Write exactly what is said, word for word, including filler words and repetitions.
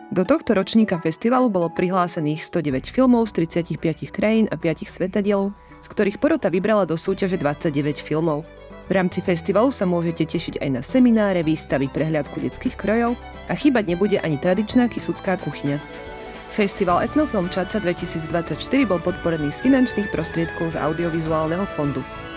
Do tohto ročníka festivalu bolo prihlásených stodeväť filmov z tridsaťpäť krajín a päť svetadielov, z ktorých porota vybrala do súťaže dvadsaťdeväť filmov. V rámci festivalu sa môžete tešiť aj na semináre, výstavy, prehliadku detských krojov a chýbať nebude ani tradičná kysucká kuchyňa. Festival Etnofilm Čadca dvetisícdvadsaťštyri bol podporený z finančných prostriedkov z audiovizuálneho fondu.